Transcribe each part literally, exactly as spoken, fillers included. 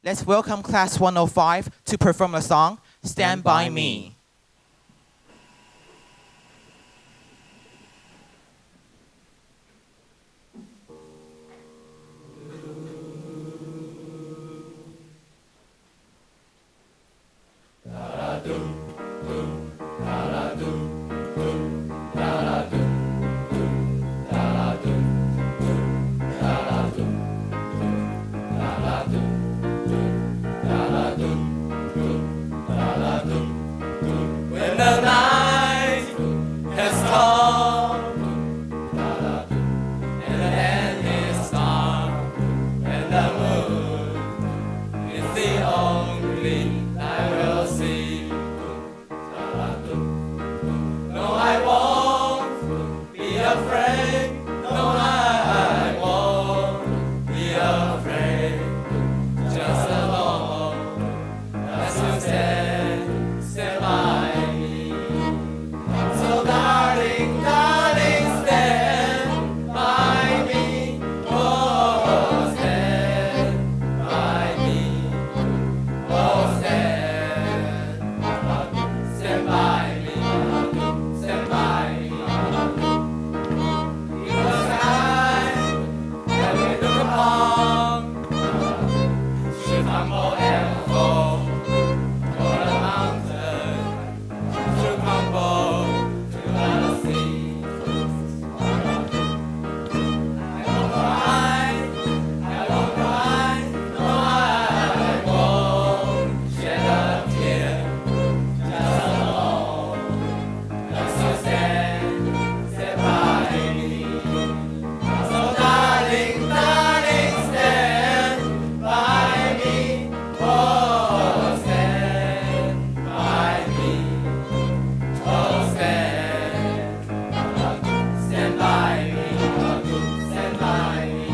Let's welcome Class one oh five to perform the song, Stand By Me. When the night has come and the land is dark and the moon is the only I will see. No, I won't be afraid. No, I won't be afraid. Just alone as you stand, stand by me. So darling, darling, stand by me. Oh, stand by me. Oh, stand, stand by me. Stand by me. Because I have been looked upon, should humble and fall. For the mountain should humble to the sea. I won't cry, I won't cry, no, I won't shed a tear. Just alone, just so stand, stand by me. So darling, darling, stand by me. Oh, stand by me. Oh, stand, stand by me. Stand by me.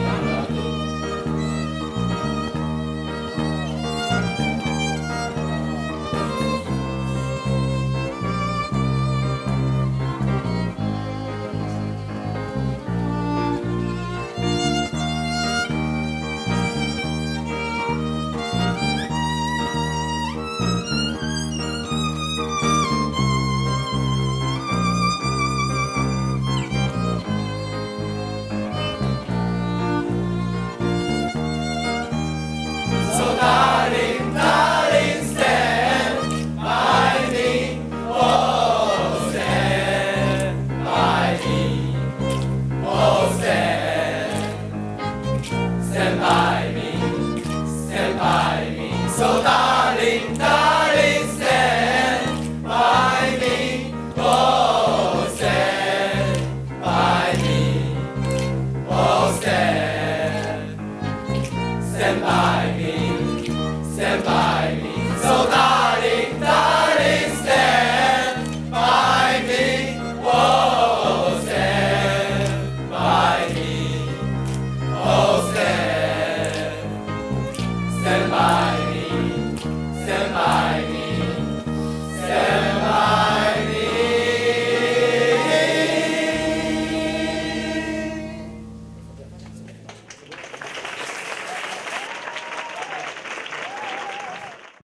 So darling, darling, stand by me. Oh, stand by me. Oh, stand, stand by me. Stand by me. So darling, darling.